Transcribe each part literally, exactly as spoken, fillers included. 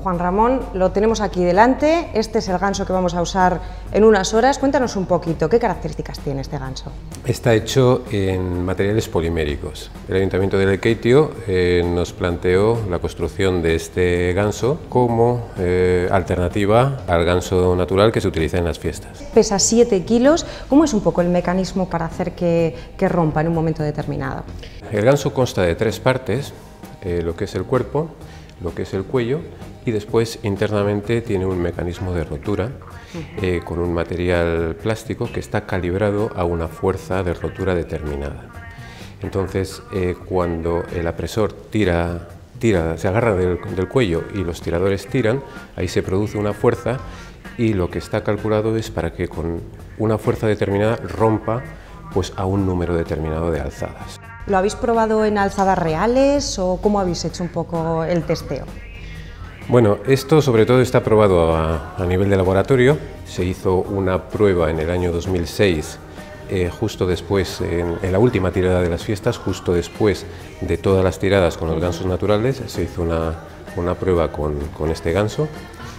Juan Ramón, lo tenemos aquí delante, este es el ganso que vamos a usar en unas horas. Cuéntanos un poquito, ¿qué características tiene este ganso? Está hecho en materiales poliméricos. El Ayuntamiento de Lekeitio eh, nos planteó la construcción de este ganso como eh, alternativa al ganso natural que se utiliza en las fiestas. Pesa siete kilos, ¿cómo es un poco el mecanismo para hacer que, que rompa en un momento determinado? El ganso consta de tres partes, eh, lo que es el cuerpo, lo que es el cuello y después internamente tiene un mecanismo de rotura eh, con un material plástico que está calibrado a una fuerza de rotura determinada. Entonces, eh, cuando el apresor tira, tira, se agarra del, del cuello y los tiradores tiran, ahí se produce una fuerza y lo que está calculado es para que con una fuerza determinada rompa pues, a un número determinado de alzadas. ¿Lo habéis probado en alzadas reales o cómo habéis hecho un poco el testeo? Bueno, esto sobre todo está probado a, a nivel de laboratorio. Se hizo una prueba en el año dos mil seis, eh, justo después, en, en la última tirada de las fiestas, justo después de todas las tiradas con los gansos naturales, se hizo una, una prueba con, con este ganso.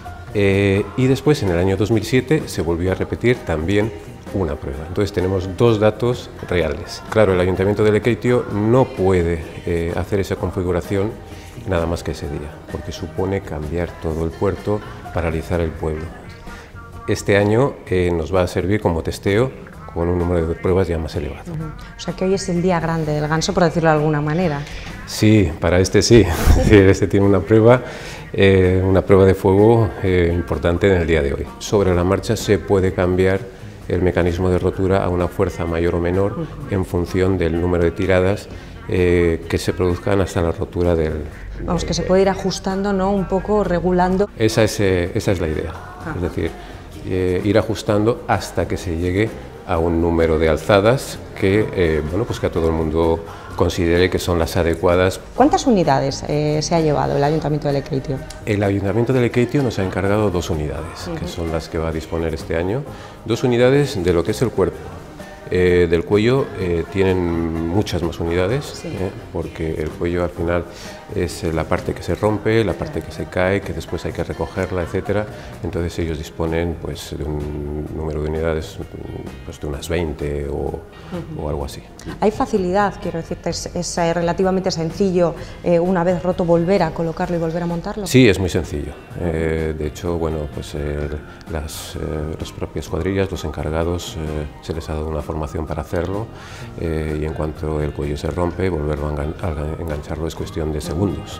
Eh, y después, en el año dos mil siete, se volvió a repetir también una prueba. Entonces tenemos dos datos reales. Claro, el Ayuntamiento de Lekeitio no puede eh, hacer esa configuración nada más que ese día, porque supone cambiar todo el puerto, paralizar el pueblo. Este año eh, nos va a servir como testeo con un número de pruebas ya más elevado. Uh-huh. O sea que hoy es el día grande del ganso, por decirlo de alguna manera. Sí, para este sí. Este tiene una prueba, eh, una prueba de fuego eh, importante en el día de hoy. Sobre la marcha se puede cambiar el mecanismo de rotura a una fuerza mayor o menor uh-huh. en función del número de tiradas eh, que se produzcan hasta la rotura del... Vamos, que se puede ir ajustando, ¿no? Un poco regulando. Esa es, eh, esa es la idea, ah. es decir, eh, ir ajustando hasta que se llegue a un número de alzadas que, eh, bueno, pues que a todo el mundo considere que son las adecuadas. ¿Cuántas unidades eh, se ha llevado el Ayuntamiento de Lekeitio? El Ayuntamiento de Lekeitio nos ha encargado dos unidades, uh-huh. que son las que va a disponer este año. Dos unidades de lo que es el cuerpo. Eh, del cuello eh, tienen muchas más unidades, sí. eh, porque el cuello al final es la parte que se rompe, la parte que se cae, que después hay que recogerla, etcétera. Entonces ellos disponen pues, de un número de unidades pues, de unas veinte o, uh-huh. o algo así. ¿Hay facilidad? Quiero decirte, ¿es, es relativamente sencillo eh, una vez roto volver a colocarlo y volver a montarlo? Sí, es muy sencillo. Eh, de hecho, bueno, pues eh, las, eh, las propias cuadrillas, los encargados, eh, se les ha dado una formación para hacerlo eh, y en cuanto el cuello se rompe, volverlo a, engan a engancharlo es cuestión de segundos.